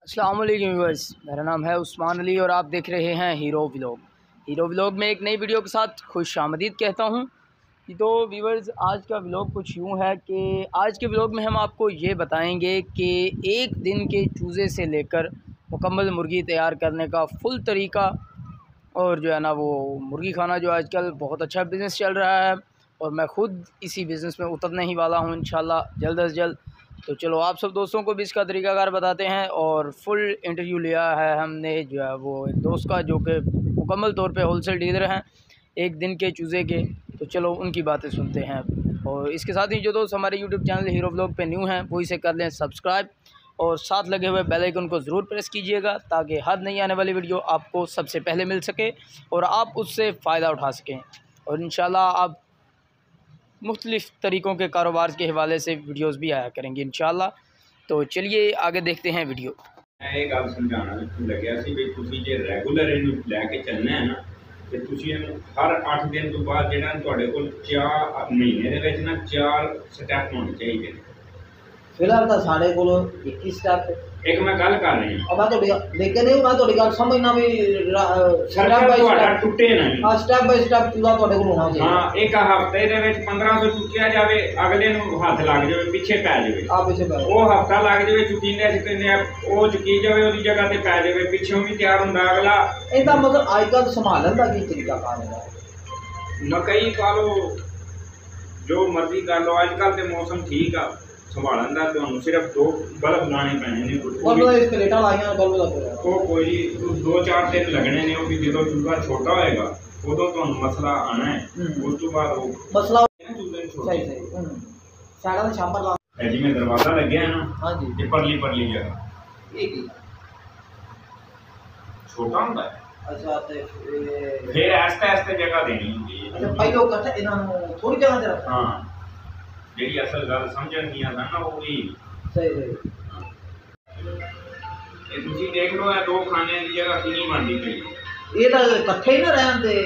अस्सलाम वालेकुम व्यूअर्स, मेरा नाम है उस्मान अली और आप देख रहे हैं हीरो व्लॉग। हीरो व्लॉग में एक नई वीडियो के साथ खुश आमदीद कहता हूं। तो व्यूअर्स, आज का व्लॉग कुछ यूं है कि आज के व्लॉग में हम आपको ये बताएंगे कि एक दिन के चूज़े से लेकर मुकम्मल मुर्गी तैयार करने का फुल तरीका, और जो है ना वो मुर्गी खाना जो आजकल बहुत अच्छा बिज़नेस चल रहा है और मैं ख़ुद इसी बिज़नेस में उतरने ही वाला हूँ इंशाल्लाह जल्द अज जल्द। तो चलो आप सब दोस्तों को भी इसका तरीकाकार बताते हैं। और फुल इंटरव्यू लिया है हमने जो है वो एक दोस्त का, जो कि मुकम्मल तौर पे होलसेल डीलर हैं एक दिन के चूज़े के। तो चलो उनकी बातें सुनते हैं। और इसके साथ ही जो दोस्त हमारे यूट्यूब चैनल हीरो व्लॉग पे न्यू हैं वो इसे कर लें सब्सक्राइब और साथ लगे हुए बेल आइकन को ज़रूर प्रेस कीजिएगा ताकि हर नई आने वाली वीडियो आपको सबसे पहले मिल सके और आप उससे फ़ायदा उठा सकें। और इंशाल्लाह आप मुख्तलिफ़ तरीक़ों के कारोबार के हवाले से वीडियोस भी आया करेंगे इंशाल्लाह। तो चलिए आगे देखते हैं वीडियो। मैं ये गल समझाना लग्या सी भी तुसीं जे रेगुलर इहनूं लैके चलना है ना ते तुसीं हर 8 दिन तो बाद जिहड़ा तुहाडे कोल 4 महीने दे विच ना 4 स्टैप होने चाहिए। फिलहाल तो साढ़े को 21 स्टैप एक मैं गल कर रही हूं, अब मैं थोड़ी लेकिन मैं थोड़ी गल समझना भी स्टेप बाय स्टेप टुटे नहीं। हां, स्टेप बाय स्टेप चूल्हा थोड़े को होना चाहिए। हां, एक हफ्ते दे विच 1500 चुकिया जावे, अगले नु हाथ लग जावे, पीछे पै जावे, आ पीछे पै ओ हफ्ता लग जावे चुकींदे सिकने ओ चुकी जावे, ओदी जगह ते पै जावे, पीछे भी तैयार हुंदा अगला। एदा मतलब आजकल संभालन दा की तरीका कार है? मकई पालो, जो मर्जी कर लो, आजकल ते मौसम ठीक आ, संभालन दा तुहानू सिर्फ 2 बल्ब लाने पैने ने। बल्ब इस प्लेटा लाइयां बल्ब लग ओ कोई 2-4 दिन लगने ने, ओ भी जदों चूल्हा छोटा होएगा उदों तुहानू मसला आना है। उस तो बाद वो मसला चूल्हे सही साड़ा दा छापर ला है जी। मैं दरवाजा लगे है ना, हां जी, ये परली जगह एक ही छोटा हुंदा है। अच्छा, ते फिर आस्ते जगह देनी होंदी है। अच्छा, पहले कट्ठे इन्हां नूं थोड़ी जगह ते रखना। हां, जेडी असल गल समझण दी आंदा ना वो ही सही सही। ये तुसी देख लो, है 2 खाने की जगह कितनी बनदी पई। ये तो इकट्ठे ही ना रहन ते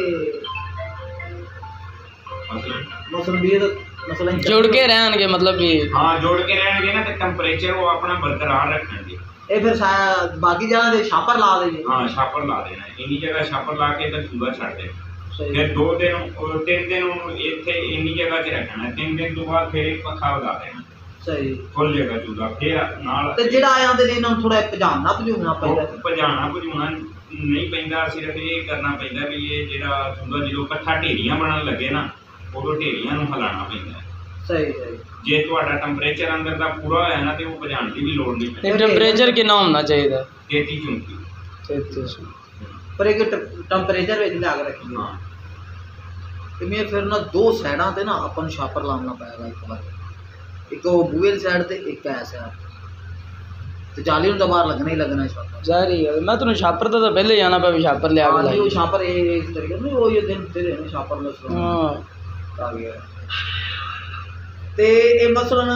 मसलन भी मसलन जुड़ के रहनगे, मतलब कि हां जोड़ के रहणगे ना, ते टेंपरेचर वो अपना बरकरार रखणगे। ए फिर बाकी जगह ते छापर ला देंगे। हां, छापर ला देना, इन्नी जगह छापर ला के ते चूल्हा छड़ देना। फिर 2 दिन और 3 दिन इत्थे इन्नी जगह च रखना, 3 दिन तो बाद फिर एक पखा लगा देना। सही, फुल जगह चूल्हा। फिर नाल ते जेड़ा आया दे इन्हां थोड़ा भजाना भजूना पैंदा। भजाना भजूना नहीं पैंदा, सिर्फ ये करना पैंदा भी ये जेड़ा चूल्हा जो इकट्ठा ढेरियां बनन लगे ना, उदों ढेरियां नूं हिलाना पैंदा। सही सही। जे तुहाडा टेंपरेचर अंदर दा पूरा होया ना ते वो भजाण दी भी लोड़ नहीं पैंदी। टेंपरेचर कितना होना चाहिए? 33 पर एक टेंपरेचर विच ला के रखिए। हां, ते मैं फिर ना 2 साइडां ते ना अपन छापर लाना पएगा एक बार, एक वो बूहे साइड ते एक ऐसा ते जाली तो बाहर लगना ही लगना है छापर। जारी है, मैं तो छापर तो पहले जाना पे छापर ले आवे। वो छापर इस तरीके में वो ये दिन तेरे छापर में हां आ गया। ते ए मसलन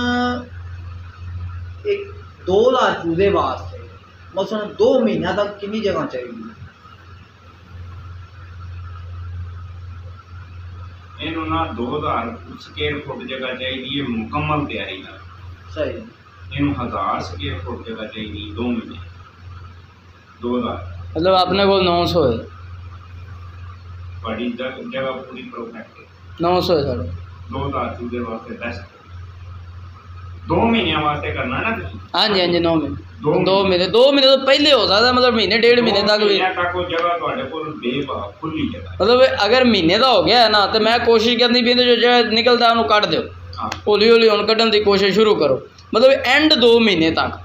एक 2 लाख चूजे वास्ते मसलन 2 महीना तक कितनी जगह चाहिए? इन्हों ना 2000 स्क्वायर फुट जगह चाहिए मुकम्मल तैयारी का। सही। इन्हों 1000 स्क्वायर फुट जगह चाहिए 2 महीने। 2000 मतलब अपने को 900 है। बड़ी जगह पूरी परफेक्ट है। 900 है साढ़े 2000 चूजे वास्ते बेस्ट। 2 महीने वास्ते करना है ना तुसी? हां जी हां जी, 9 महीने 2 महीने तो पहले हो सकता, मतलब महीने 1.5 महीने तक भी तक वो जगह ਤੁਹਾਡੇ ਕੋਲ ਬੇਵਾ खुली जगह। मतलब अगर महीने का हो गया है ना तो मैं कोशिश करनी भी जो जगह निकलता है कट दो, हौली हौली हम कढ़न की कोशिश शुरू करो। मतलब एंड 2 महीने तक,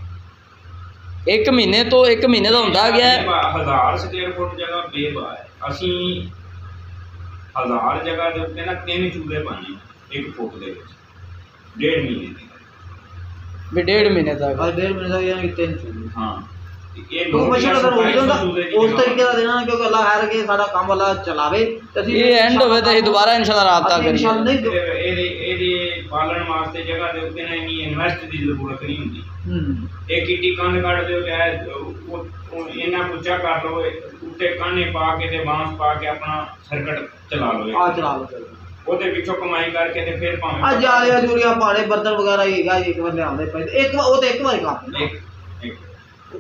1 महीने तो 1 महीने का होंदा गया 1000 स्क्वायर फुट जगह बेवा है। असी 1000 जगह दे उत्ते ना 3 चूल्हे पाने 1 फुट दे विच 1.5 महीने तक। 1.5 महीने तक 1.5 महीने तक यानी 3 चूल्हे। हां, ये तो मशीन अगर हो जांदा उस तरीके का देना, क्योंकि अल्लाह खैर के साडा काम वाला चलावे ते ये एंड होवे ते दोबारा इंशाल्लाह राबता करिए। इंशाल्लाह एदी पालन वास्ते जगह दे उत्ते ना इन्नी इन्वेस्ट दी जरूरत नहीं हुंदी। एक इटी कंध काट दो चाहे इन्ना पुच्चा कर लो, उत्ते काने पा के ते बांस पा के अपना सर्किट चला लो। आ चला लो ਉਹਦੇ ਵਿੱਚੋਂ ਕਮਾਈ ਕਰਕੇ ਤੇ ਫਿਰ ਭਾਵੇਂ ਆ ਜਾਲਿਆ ਜੂਰੀਆ ਪਾਣੇ ਬਰਤਨ ਵਗੈਰਾ ਹੀਗਾ ਇੱਕ ਵਾਰ ਲਿਆਉਂਦੇ ਪਏ ਇੱਕ ਉਹ ਤੇ ਇੱਕ ਵਾਰ ਕੰਮ ਇੱਕ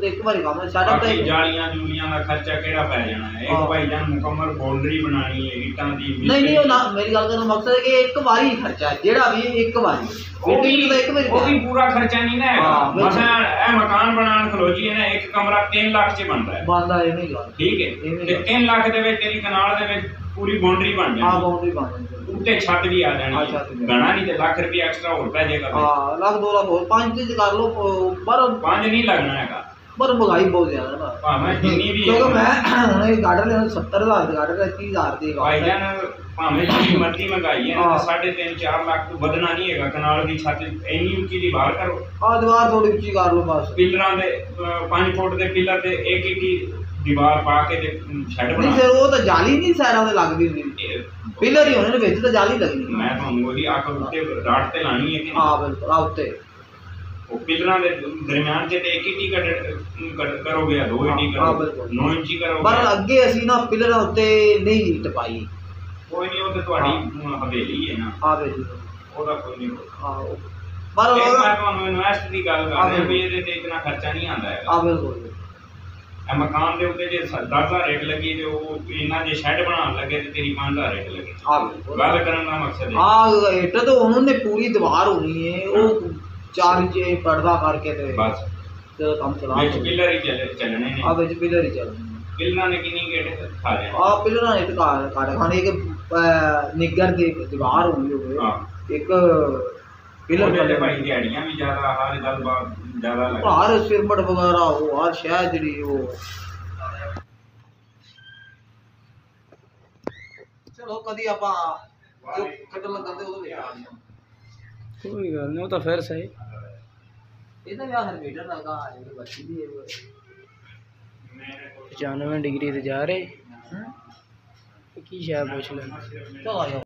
तो एक बार काम है साडा तो बाकी जालियां जूलियां का खर्चा केड़ा पै जाना है एक भाईजान मुकम्मल बाउंड्री बनानी है ईटां दी नहीं वो ना मेरी गल करने मकसद है कि एक बार ही खर्चा है जेड़ा भी एक बार वो भी पूरा खर्चा नहीं ना है मसला ए मकान बनाने खलोजी है ना एक कमरा 3 लाख च बनता है नहीं गल ठीक है ते 3 लाख दे विच तेरी कनाल दे विच पूरी बाउंड्री बन जानी बाउंड्री बन जानी उत्ते छत भी आ जानी घना नहीं ते लाख रुपया एक्स्ट्रा और पै जाएगा लाख 2 लाख और 5 चीज कर लो पर 5 नहीं लगना है पर महंगाई बहुत ज्यादा ना भावें जिन्नी भी क्योंकि मैं हुण एक गार्डन ले 70000 दे गार्डन 30000 दे भाईजान भावें जिन्नी मर्जी महंगाई है 3.5-4 लाख तो बदना नहीं है कनाल दी छत इन्नी ऊंची दीवार करो दीवार थोड़ी ऊंची कर लो बस पिलरां दे 5 फुट दे पिलर ते एक ही दीवार पा के ते छड़ बना फिर वो तो जाली नहीं साइडां ते लगदी हुंदी पिलर ही होने ने विच ते जाली लगनी मैं तुहानू वही आख उत्ते राट ते लानी है कि हां बिल्कुल उत्ते वो पिलरां दे दरमियान च ते एक ही करोगे या 2 इंची करो 9 इंची करोगे पर अगे ਅਸੀਂ ना पिलरां उत्ते नहीं टपाई कोई नहीं वो तो ਤੁਹਾਡੀ हवेली है ना हां बेजी ਉਹਦਾ ਕੋਈ नहीं हां पर मैं ਤੁਹਾਨੂੰ ਇਨਵੈਸਟ ਦੀ ਗੱਲ ਕਰ ਰਿਹਾ ਵੀ ਇਹਦੇ ਤੇ ਇਤਨਾ ਖਰਚਾ ਨਹੀਂ ਆਂਦਾ ਹੈਗਾ हां बिल्कुल ਇਹ ਮਕਾਨ ਦੇ ਉੱਤੇ ਜੇ 10000 ਰੇਟ ਲੱਗੀ ਤੇ ਉਹ ਇੰਨਾ ਜੇ ਸ਼ੈੱਡ ਬਣਾਉਣ ਲੱਗੇ ਤੇ ਤੇਰੀ 5000 ਰੇਟ ਲੱਗੇ हां ਗੱਲ ਕਰਨ ਦਾ ਮਕਸਦ है हां ਇਹ तो उन्होंने पूरी दीवार होनी है वो 4 इंच पर्दा करके ते बस चलो काम चला ਵਿੱਚ ਪਿਲਰ ਹੀ ਚੱਲਣੇ ਨੇ हां ਵਿੱਚ पिलर ही चलने पिलरां ने किन्नी गेट खा लिया हां पिलरां ने तो काट खाने एक निगर दी दीवार होनी होवे हां एक पिलर चले भाई दिहाड़ियां भी ज्यादा हर गल बात ज्यादा लग हर सिरमट वगैरह वो हर शहर जड़ी वो चलो कदी आपा जो कटल लगदे वो देख आने कोई गल नहीं वो तो फिर सही ਇਹਦਾ ਵੀ ਆਖਰ ਮੀਟਰ ਲਗਾ ਆ ਜਿਹੜੀ ਬੱਚੀ ਦੀ 95 डिग्री ਤੇ ਜਾ ਰਹੇ ਕੀ ਸ਼ਾਇਦ ਪੁੱਛ ਲੈਣ ਚਲੋ